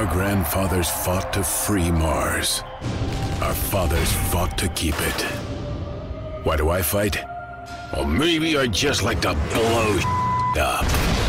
Our grandfathers fought to free Mars. Our fathers fought to keep it. Why do I fight? Well, maybe I just like to blow up.